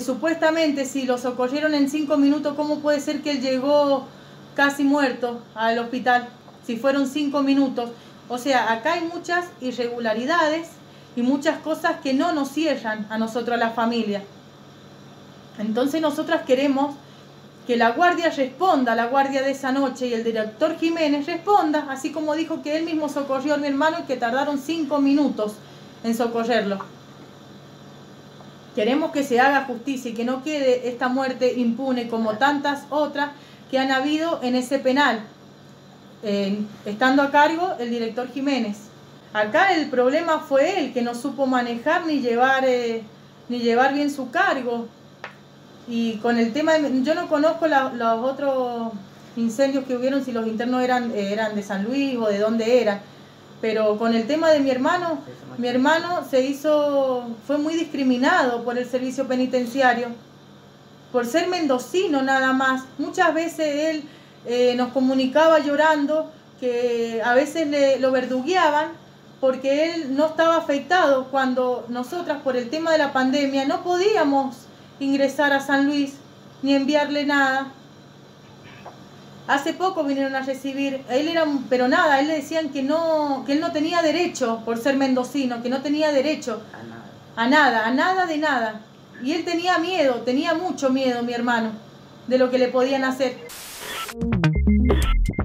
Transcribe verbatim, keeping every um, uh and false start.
Supuestamente si lo socorrieron en cinco minutos, ¿cómo puede ser que él llegó casi muerto al hospital? Si fueron cinco minutos. O sea, acá hay muchas irregularidades y muchas cosas que no nos cierran a nosotros, a la familia. Entonces nosotras queremos que la guardia responda, la guardia de esa noche, y el director Jiménez responda, así como dijo que él mismo socorrió a mi hermano y que tardaron cinco minutos en socorrerlo. Queremos que se haga justicia y que no quede esta muerte impune como tantas otras que han habido en ese penal, eh, estando a cargo el director Jiménez. Acá el problema fue él, que no supo manejar ni llevar, eh, ni llevar bien su cargo. Y con el tema, de, yo no conozco la, los otros incendios que hubieron, si los internos eran, eh, eran de San Luis o de dónde eran. Pero con el tema de mi hermano, mi hermano se hizo, fue muy discriminado por el servicio penitenciario, por ser mendocino nada más. Muchas veces él eh, nos comunicaba llorando que a veces le, lo verdugueaban porque él no estaba afectado cuando nosotras por el tema de la pandemia no podíamos ingresar a San Luis ni enviarle nada. Hace poco vinieron a recibir, él era, pero nada, a él le decían que no, que él no tenía derecho por ser mendocino, que no tenía derecho a nada, a nada de nada. Y él tenía miedo, tenía mucho miedo mi hermano, de lo que le podían hacer.